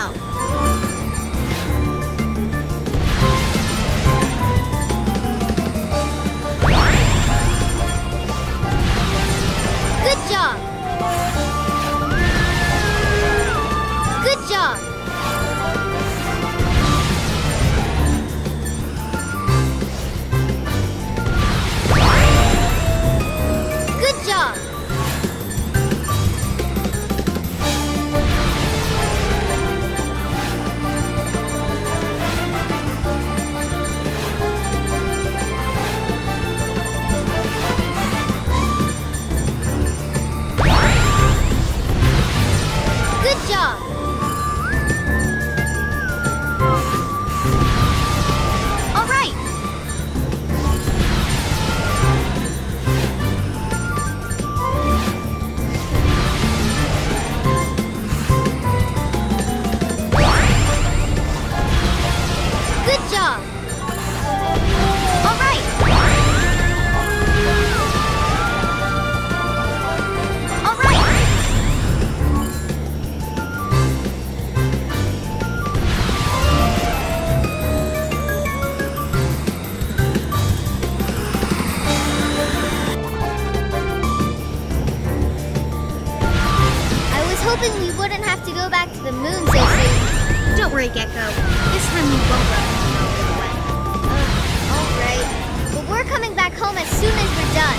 help. Good job! Good job! Good job! Good job! All right! Good job! All right! All right! I was hoping we wouldn't have to go back to the moon so soon. Don't worry, Gecko. This time we won't run all the way. All right. But we're coming back home as soon as we're done.